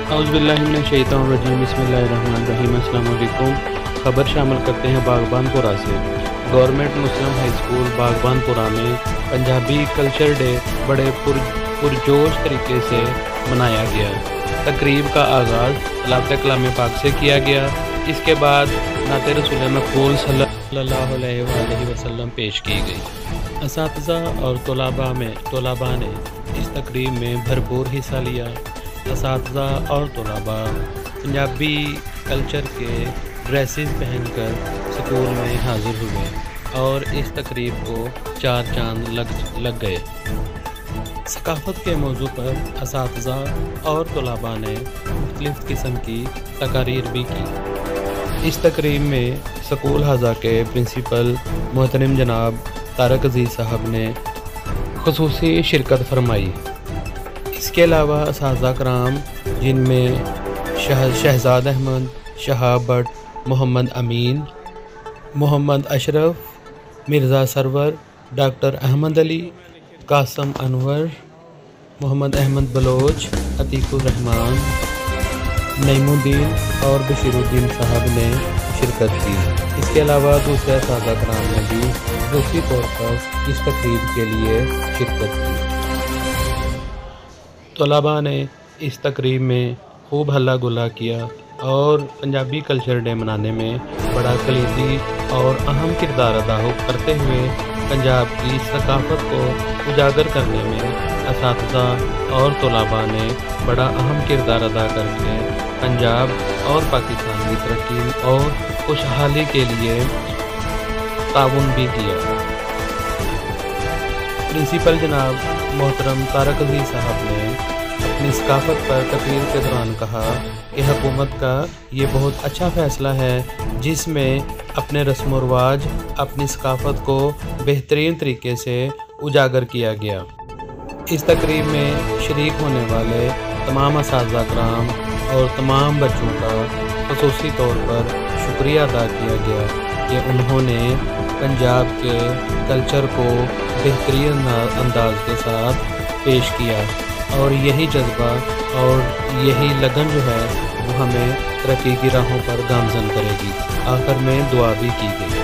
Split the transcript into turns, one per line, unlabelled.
اعوذ باللہ من الشیطان الرجیم، بسم اللہ الرحمن الرحیم۔ السلام علیکم۔ خبر شامل کرتے ہیں باغبان پورہ سے۔ گورنمنٹ مسلم ہائی اسکول باغبان پورہ میں پنجابی کلچر ڈے بڑے پرجوش طریقے سے منایا گیا۔ تقریب کا آغاز تلاوت کلام پاک سے کیا گیا۔ اس کے بعد نعت رسول مقبول صلی اللہ علیہ وآلہ وسلم پیش کی گئی۔ اساتذہ اور طلباء نے اس تقریب میں بھرپور حصہ لیا۔ اساتذہ اور طلباء پنجابی کلچر کے ڈریسز پہن کر اسکول میں حاضر ہوئے اور اس تقریب کو چار چاند لگ گئے۔ ثقافت کے موضوع پر اساتذہ اور طلباء نے مختلف قسم کی تقاریر بھی کی۔ اس تقریب میں سکول ہزا کے پرنسپل محترم جناب طارق عزیز صاحب نے خصوصی شرکت فرمائی۔ اس کے علاوہ اساتذہ کرام جن میں شہزاد احمد، شہاب بٹ، محمد امین، محمد اشرف، مرزا سرور، ڈاکٹر احمد علی، قاسم انور، محمد احمد بلوچ، عتیق الرحمان، نعیم الدین اور بشیر الدین صاحب نے شرکت کی۔ اس کے علاوہ دوسرے اساتذہ کرام نے بھی خصوصی طور پر اس تقریب کے لیے شرکت کی۔ طلباء نے اس تقریب میں خوب ہلا گلا کیا اور پنجابی کلچر ڈے منانے میں بڑا کلیدی اور اہم کردار ادا کرتے ہوئے پنجاب کی ثقافت کو اجاگر کرنے میں اساتذہ اور طلباء نے بڑا اہم کردار ادا کر کے پنجاب اور پاکستان کی ترقی اور خوشحالی کے لیے تعاون بھی کیا۔ پرنسپل جناب محترم طارق عزیز صاحب نے اپنی ثقافت پر تقریر کے دوران کہا کہ حکومت کا یہ بہت اچھا فیصلہ ہے جس میں اپنے رسم و رواج، اپنی ثقافت کو بہترین طریقے سے اجاگر کیا گیا۔ اس تقریب میں شریک ہونے والے تمام اساتذہ کرام اور تمام بچوں کا خصوصی طور پر شکریہ ادا کیا گیا کہ انہوں نے پنجاب کے کلچر کو بہترین انداز کے ساتھ پیش کیا، اور یہی جذبہ اور یہی لگن جو ہے وہ ہمیں ترقی کی راہوں پر گامزن کرے گی۔ آخر میں دعا بھی کی گئی۔